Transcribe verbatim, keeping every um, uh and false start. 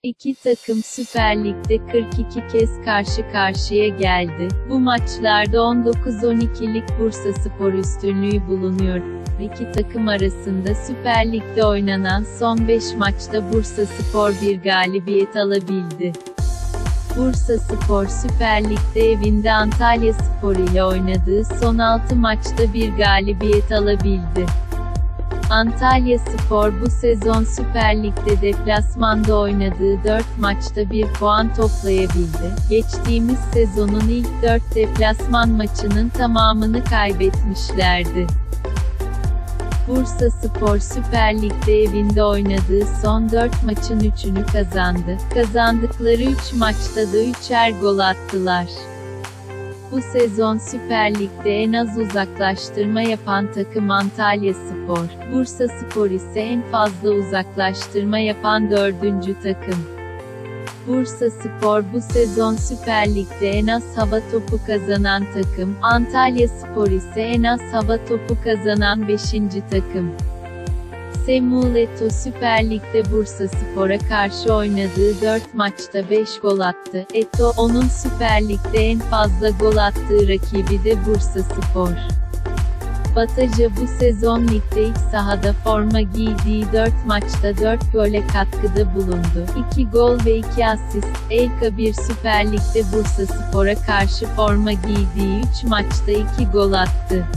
İki takım Süper Lig'de kırk iki kez karşı karşıya geldi. Bu maçlarda on dokuz on ikilik Bursaspor üstünlüğü bulunuyor. İki takım arasında Süper Lig'de oynanan son beş maçta Bursaspor bir galibiyet alabildi. Bursaspor Süper Lig'de evinde Antalyaspor ile oynadığı son altı maçta bir galibiyet alabildi. Antalyaspor bu sezon Süper Lig'de deplasmanda oynadığı dört maçta bir puan toplayabildi. Geçtiğimiz sezonun ilk dört deplasman maçının tamamını kaybetmişlerdi. Bursaspor Süper Lig'de evinde oynadığı son dört maçın üçünü kazandı. Kazandıkları üç maçta da üçer gol attılar. Bu sezon Süper Lig'de en az uzaklaştırma yapan takım Antalyaspor. Bursaspor ise en fazla uzaklaştırma yapan dördüncü takım. Bursaspor bu sezon Süper Lig'de en az hava topu kazanan takım, Antalyaspor ise en az hava topu kazanan beşinci takım. Samuel Eto'o Süper Lig'de Bursaspor'a karşı oynadığı dört maçta beş gol attı. Eto'o, onun Süper Lig'de en fazla gol attığı rakibi de Bursaspor. Bataja bu sezon ligde iç sahada forma giydiği dört maçta dört gole katkıda bulundu. iki gol ve iki asist. El Kabir Süper Lig'de Bursaspor'a karşı forma giydiği üç maçta iki gol attı.